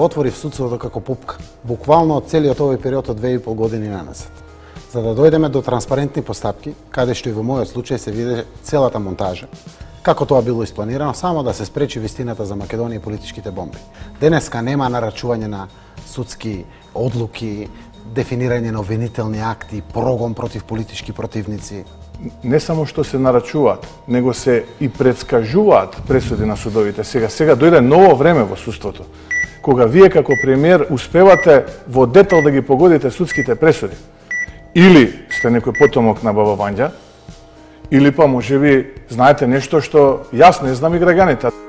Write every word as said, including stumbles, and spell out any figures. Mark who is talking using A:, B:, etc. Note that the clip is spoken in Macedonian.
A: отвори судството како пупка, буквално од целиот овој период од две и пол години наназад. За да дојдеме до транспарентни постапки, каде што и во мојот случај се виде целата монтажа, како тоа било испланирано, само да се спречи вистината за Македонија и политичките бомби. Денеска нема нарачување на судски одлуки, дефинирање на обвинителни акти, прогон против политички противници.
B: Не само што се нарачуваат, него се и предскажуваат пресуди на судовите. Сега, сега дојде ново време во судството, кога вие како премиер успевате во детал да ги погодите судските пресуди. Или сте некој потомок на Баба Вања, или па можеби знаете нешто што јас не знам и граѓаните.